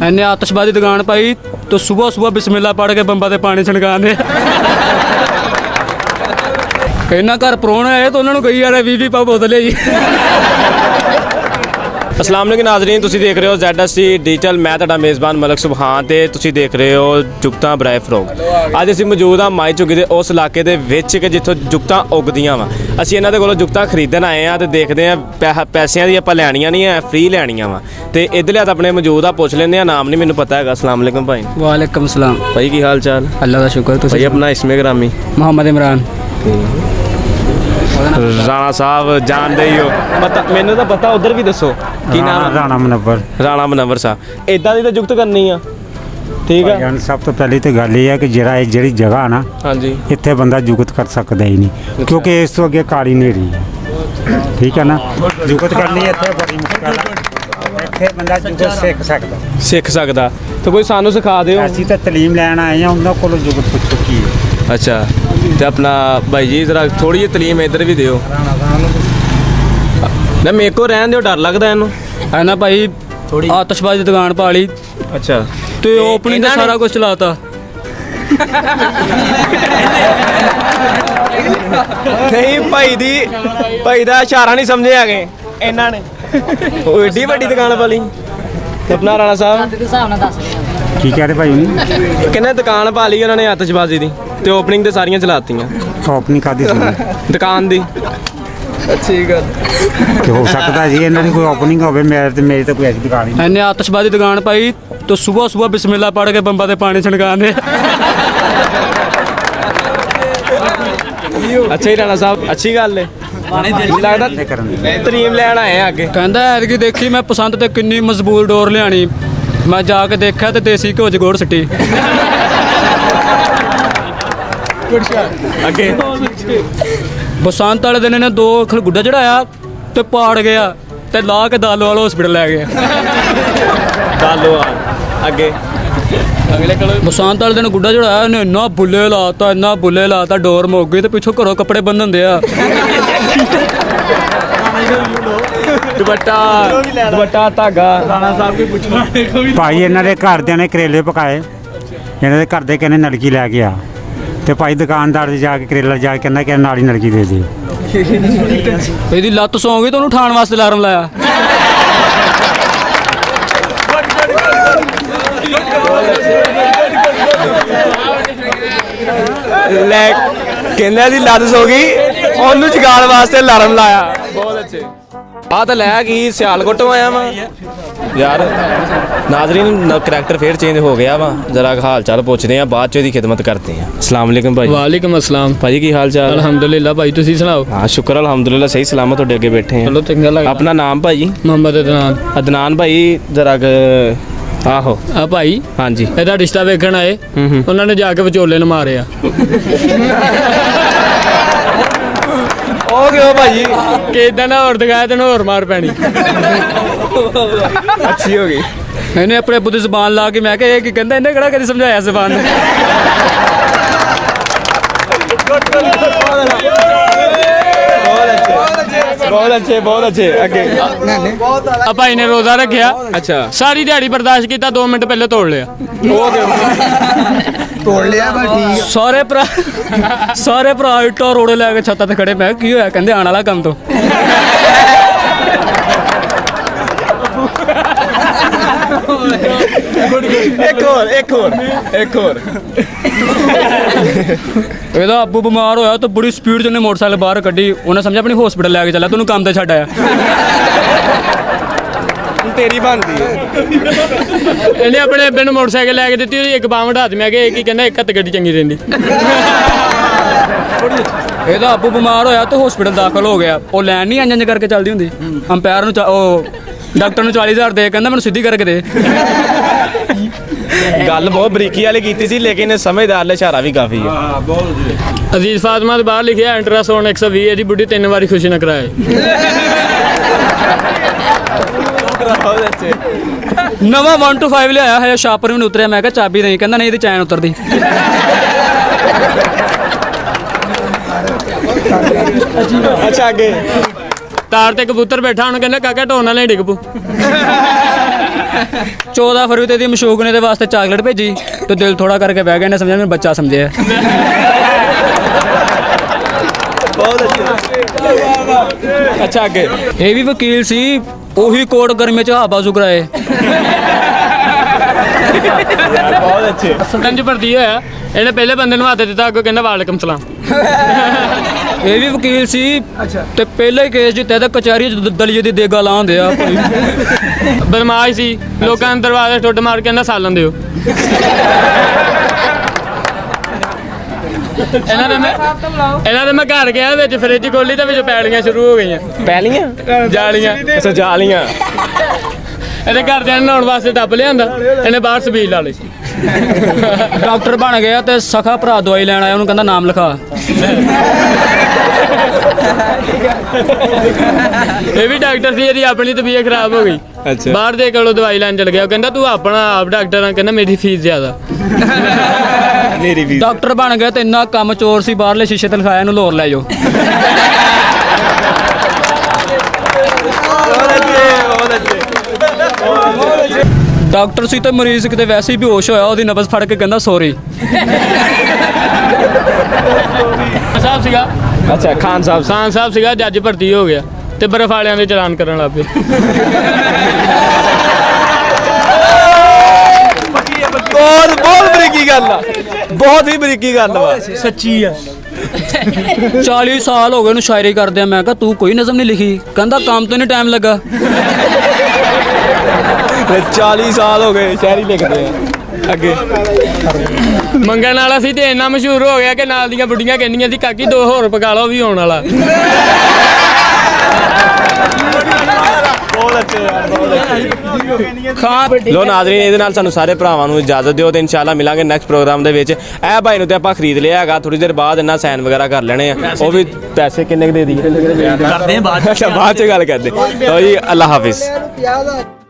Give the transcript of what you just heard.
इन्हें आतशबाजी दुकान पाई तो सुबह सुबह बिस्मिल्लाह पढ़ के बंबा ते पानी छणकाने इन्ना घर प्राहुणे आए तो उन्होंने कही यार 20 पाओ बोतल है जी। अस्सलाम वालेकुम नाज़रीन, तुसी देख रहे हो ZST डिजिटल। मैं तुहाडा मेज़बान मलक सुबहान ते तुसी देख रहे हो जुगतां बराए फरोग। अज असीं मौजूद हाँ माई झुग्गी दे उस इलाके दे विच कि जिੱਥੋਂ जुगतां उगदियां वा। असीं इन्हां दे कोलों जुगतां खरीदण आए हाँ ते देखदे हाँ पैसिਆਂ दी आपां लैणियां नहीं है, फ्री लैणियां वा। ते इधरले हत्थ अपने मौजूद आ, पुछ लैंदे आ, नाम नहीं मैनूं पता हैगा। अस्सलाम वालेकुम भाई। वालेकुम सलाम भाई, की हाल चाल? अल्लाह का शुक्र। भाई अपना इसमें ग्रामी मोहम्मद इमरान। राणा साहब जानते ही हो, पता मैनू तो पता। उधर भी दसो की नाम? राणा मुनव्वर। राणा मुनव्वर साहब, इदां दी तो जुगत करनी आ, ठीक है। सब तो पहली तो गल ये है कि जिहड़ी जगह ना, हाँ जी, इत्थे बंदा जुगत कर सकता ही नहीं, क्योंकि इस तो अगे काली नेरी है, ठीक है ना। जुगत करनी इत्थे बड़ी मुश्किल है, इत्थे बंदा जुगत सीख सकदा। तो कोई सानू सिखा दिओ। असीं तो तलीम लैण आए हैं, उन्हां कोलों जुगत पुछो की है। अच्छा, तो अपना भाई जी जरा थोड़ी जी तलीम इधर भी दिओ ना, मेरे को रहन दिओ, डर लगदा इनू है ना भाई। आतशबाजी दुकान पा ली। अच्छा, तो ओपनिंग का सारा कुछ चलाता नहीं भाई दा इशारा नहीं समझे आ गए इन्हां ने। एड्डी वड्डी दुकान पा ली अपना राणा साहब की कह रहे भाई? कहने दुकान पा ली उन्होंने आतशबाजी दी ते ओपनिंग ते सारियां चलातियां। ओपनिंग कादी सी दुकान दी? अच्छी गल हो सकता जी, इन्हां दी कोई ओपनिंग होवे, मेरी तो कोई ऐसी दुकान ही नहीं। इन्हें आतशबाजी दुकान पाई तो सुबह सुबह बिस्मिल्लाह पढ़ के बंबा ते पानी छणकाने। अच्छा ही राणा साहब, अच्छी गल है। लगदा तरीम लैण आए हैं अगे। कहंदा ऐतकी देखी मैं पसंद ते किन्नी मजबूत डोर लियानी। मैं जाके देखा तो देसी घ्यो च गुड़ सुट्टी। अगे बसंत वाले दिन इन्हें 2 गुड्डा चढ़ाया तो पाड़ गया ते ला के दालोवाल हॉस्पिटल लै गया। दालोवाल अगे बसंत वाले दिन गुड्डा चढ़ाया, इन्हें इन्ना बुले लाता डोर मुक गई तो पिछों घरों कपड़े बंधन दिया। दुपट्टा धागा। राणा साहब भी पूछना भाई, इन्हां दे घरदियां ने करेले पकाए, इन्हां दे घर दे कहने नलकी लैके आ, तो भाई दुकानदार दे जाके करेला जाके कहना कि नाली नलकी दे दे। ਇਹਦੀ ਲੱਤ ਸੌਂ ਗਈ तो ਉਹਨੂੰ ਉਠਾਉਣ वास्ते अलार्म लाया। ਲੈ ਕਹਿੰਦਾ ਦੀ ਲੱਤ ਸੋ ਗਈ, ਉਹਨੂੰ ਜਗਾਉਣ ਵਾਸਤੇ ਅਲਾਰਮ ਲਾਇਆ। ਬਹੁਤ ਅੱਛੇ। ਆ ਤਾਂ ਲੈ ਗਈ ਸਿਆਲਕੋਟੋਂ आया वा यार। नाज़रीन करैक्टर फिर चेंज हो गया वा, जरा हाल चाल पूछते हैं, बाद च खिदमत करते हैं। अस्सलाम वालेकुम भाई। वालेकुम अस्सलाम भाई, की हाल चाल? अल्हम्दुलिल्लाह भाई, तुसी सुनाओ? हाँ शुक्र अल्हम्दुलिल्लाह, सही सलामत तुहाडे अगे बैठे हैं। चलो चंगा लगा। अपना नाम भाई? मोहम्मद अदनान। अदनान भाई जरा आहो आ भाई, हाँ जी, ਇਹਦਾ ਰਿਸ਼ਤਾ ਵੇਖਣ ਆਏ, ਉਹਨਾਂ ਨੇ ਜਾ ਕੇ ਵਿਚੋਲੇ ਨੂੰ ਮਾਰਿਆ। हो गया भाई कि इदा ना होर दिखाया तेन होर मार पैनी। अच्छी हो गई। इन्हें अपने अब्बू की जबान ला के मैं क्या कहता इन्हें किहड़ा कदी समझाया जबान ने। बहुत अच्छे अगे भाई ने रोजा रखा। अच्छा, सारी दिहाड़ी बर्दाश्त किया, 2 मिनट पहले तोड़ लिया। सारे भरा इट्टा रोड़े लैके छत्ता ते खड़े। मैं की होया? कहंदे आने वाला काम तो। एक और ਇਹਦਾ ਅੱਬੂ ਬਿਮਾਰ ਹੋਇਆ ਤਾਂ ਬੜੀ ਸਪੀਡ 'ਚ ਉਹਨੇ ਮੋਟਰਸਾਈਕਲ ਬਾਹਰ ਕੱਢੀ। ਉਹਨੇ ਸਮਝਿਆ ਆਪਣੀ ਹਸਪੀਟਲ ਲੈ ਕੇ ਚੱਲਿਆ, ਤੈਨੂੰ ਕੰਮ ਤੇ ਛੱਡ ਆਇਆ। तेरी बनती है। ਇਹਨੇ ਆਪਣੇ ਅੱਬੇ ਨੂੰ ਮੋਟਰਸਾਈਕਲ ਲੈ ਕੇ ਦਿੱਤੀ, ਉਹਦੀ ਇੱਕ ਬਾਂਹ ਵਢਾ ਦਿੱਤੀ। ਮੈਂ ਕਿਹਾ ਇਹ ਕੀ ਕਹਿੰਦਾ, ਇੱਕ ਹੱਥ ਗੱਡੀ ਚੰਗੀ ਰਹਿੰਦੀ। ਇਹਦਾ ਅੱਬੂ ਬਿਮਾਰ ਹੋਇਆ ਤਾਂ ਹਸਪੀਟਲ ਦਾਖਲ ਹੋ ਗਿਆ। ਉਹ ਲੈਣ ਨਹੀਂ ਇੰਜ ਕਰਕੇ ਚੱਲਦੀ ਹੁੰਦੀ। ਅੰਪਾਇਰ ਨੂੰ ਉਹ ਡਾਕਟਰ ਨੂੰ 40,000 ਦੇ, ਕਹਿੰਦਾ ਮੈਨੂੰ ਸਿੱਧੀ ਕਰਕੇ ਦੇ। गल बहुत बरीकी वाली की सी, लेकिन समझदार ले इशारा भी काफ़ी है। अजीज फातिमा के बाहर लिखे अल्ट्रासाउंड 120 ਇਹਦੀ बुढ़ी 3 बारी खुशी न कराए। नवा 1 to 5 लिया है, शापर भी नहीं उतरिया। मैं चाबी नहीं, कहना नहीं चैन उतरती। अच्छा आगे तार ते कबूतर बैठा, उन्हें कहना काका ढोन वाले डिग पू। 14 ਫਰਵਰੀ ਤੇ ਦੀ ਮਸ਼ੂਕ ਨੇ ਦੇ ਵਾਸਤੇ ਚਾਕਲੇਟ ਭੇਜੀ ਤੇ ਦਿਲ ਥੋੜਾ ਕਰਕੇ ਬਹਿ ਗਿਆ ਨੇ ਸਮਝਿਆ ਮੈਨੂੰ ਬੱਚਾ ਸਮਝਿਆ ਅੱਛਾ ਅੱਗੇ ਇਹ ਵੀ ਵਕੀਲ ਸੀ ਉਹੀ ਕੋਰਟ ਗਰਮੀ ਚ ਬਾਜ਼ੂ ਕਰਾਏ ਬਹੁਤ ਅੱਛੇ ਸਰਪੰਚ ਭਰਤੀ ਹੋਇਆ ਇਹਨੇ ਪਹਿਲੇ ਬੰਦੇ ਨੂੰ ਹੱਥ ਦਿੱਤਾ ਅੱਗੋਂ ਕਹਿੰਦਾ ਵਾਲੇਕਮ ਸਲਾਮ ਇਹ ਵੀ ਵਕੀਲ ਸੀ ਤੇ ਪਹਿਲੇ ਹੀ ਕੇਸ ਜਿੱਤਿਆ ਤਾਂ ਕਚਹਿਰੀ ਚ ਦਲੀਏ ਦੀ ਦੇਗਾ ਲਾਉਂਦੇ ਆ ਬਦਮਾਸ਼ ਸੀ ਲੋਕਾਂ ਦੇ ਦਰਵਾਜ਼ੇ ਟੁੱਟ ਮਾਰ ਕੇ ਕਹਿੰਦਾ ਸਾਲਣ ਦਿਓ ਇਹਨਾਂ ਦੇ ਮੈਂ ਘਰ ਗਿਆ ਵਿੱਚ ਫਰਿੱਜ ਖੋਲੀ ਤੇ ਵਿੱਚ ਪੈਲੀਆਂ ਸ਼ੁਰੂ ਹੋ ਗਈਆਂ ਪਹਿਲੀਆਂ ਜਾਲੀਆਂ ਅੱਛਾ ਜਾਲੀਆਂ ਇਹਦੇ ਘਰਦਿਆਂ ਨੇ ਨਹਾਉਣ ਵਾਸਤੇ ਟੱਬ ਲਿਆਂਦਾ ਇਹਨੇ ਬਾਹਰ ਸਬੀਲ ਲਾ ਲਈ ਡਾਕਟਰ ਬਣ ਗਿਆ ਤੇ ਸਖਾ ਭਰਾ ਦਵਾਈ ਲੈਣ ਆਇਆ ਉਹਨੂੰ ਕਹਿੰਦਾ ਨਾਮ ਲਿਖਾ ਇਹ ਵੀ ਡਾਕਟਰ ਸੀ ਇਹਦੀ ਆਪਣੀ ਤਬੀਅਤ ਖਰਾਬ ਹੋ ਗਈ ਅੱਛਾ ਬਾਹਰ ਦੇ ਕੋਲੋਂ ਦਵਾਈ ਲੈਣ ਚਲ ਗਿਆ ਉਹ ਕਹਿੰਦਾ ਤੂੰ ਆਪਣਾ ਆਪ ਡਾਕਟਰ ਆ ਕਹਿੰਦਾ ਮੇਰੀ ਫੀਸ ਜ਼ਿਆਦਾ ਮੇਰੀ ਵੀ ਡਾਕਟਰ ਬਣ ਗਿਆ ਤੇ ਇੰਨਾ ਕੰਮ ਚੋਰ ਸੀ ਬਾਹਰਲੇ ਸ਼ੀਸ਼ੇ ਤੇ ਲਿਖਾਇਆ ਇਹਨੂੰ ਲੋਰ ਲੈ ਜਾਓ ਡਾਕਟਰ ਸੀ ਤੇ ਮਰੀਜ਼ ਕਿਤੇ ਵੈਸੇ ਹੀ ਬੇਹੋਸ਼ ਹੋਇਆ ਉਹਦੀ ਨਬਜ਼ ਫੜ ਕੇ ਕਹਿੰਦਾ ਸੌਰੀ ਸਾਹਿਬ ਸੀਗਾ ਅੱਛਾ ਖਾਨ ਸਾਹਿਬ ਸੀਗਾ ਜੱਜ ਭਰਤੀ ਹੋ ਗਿਆ ਤੇ ਬਰਫ਼ ਵਾਲਿਆਂ ਦੇ ਚਲਾਨ ਕਰਨ ਲੱਗ ਪਏ ਬਹੁਤ ਬਰੀਕੀ ਗੱਲ ਆ ਬਹੁਤ ਹੀ ਬਰੀਕੀ ਗੱਲ ਵਾ ਸੱਚੀ ਆ 40 ਸਾਲ ਹੋ ਗਏ ਉਹਨੂੰ ਸ਼ਾਇਰੀ ਕਰਦੇ ਆ ਮੈਂ ਕਿਹਾ ਤੂੰ ਕੋਈ ਨਜ਼ਮ ਨਹੀਂ ਲਿਖੀ ਕਹਿੰਦਾ ਕੰਮ ਤੋਂ ਨਹੀਂ ਟਾਈਮ ਲੱਗਾ 40 ਸਾਲ ਹੋ ਗਏ ਸ਼ਾਇਰੀ ਲਿਖਦੇ ਆ ਅੱਗੇ ਮੰਗਣ ਵਾਲਾ ਸੀ ਤੇ ਇੰਨਾ ਮਸ਼ਹੂਰ ਹੋ ਗਿਆ ਕਿ ਨਾਲ ਦੀਆਂ ਬੁੱਢੀਆਂ ਕਹਿੰਦੀਆਂ ਸੀ ਕਾਕੀ 2 ਹੋਰ ਪਕਾ ਲਓ ਵੀ ਆਉਣ ਵਾਲਾ ਲੋ ਨਾਜ਼ਰੀਨ ਇਹਦੇ ਨਾਲ ਸਾਨੂੰ ਸਾਰੇ ਭਰਾਵਾਂ ਨੂੰ ਇਜਾਜ਼ਤ ਦਿਓ ਤੇ ਇਨਸ਼ਾਅੱਲਾ ਮਿਲਾਂਗੇ ਨੈਕਸਟ ਪ੍ਰੋਗਰਾਮ ਦੇ ਵਿੱਚ ਇਹ ਭਾਈ ਨੂੰ ਤੇ ਆਪਾਂ ਖਰੀਦ ਲਿਆ ਹੈਗਾ ਥੋੜੀ ਦੇਰ ਬਾਅਦ ਇਹਨਾਂ ਸਾਈਨ ਵਗੈਰਾ ਕਰ ਲੈਣੇ ਆ ਉਹ ਵੀ ਪੈਸੇ ਕਿੰਨੇ ਦੇ ਦਈਏ ਕਰਦੇ ਬਾਅਦ ਚ ਗੱਲ ਕਰਦੇ ਲੋ ਜੀ ਅੱਲਾ ਹਾਫਿਜ਼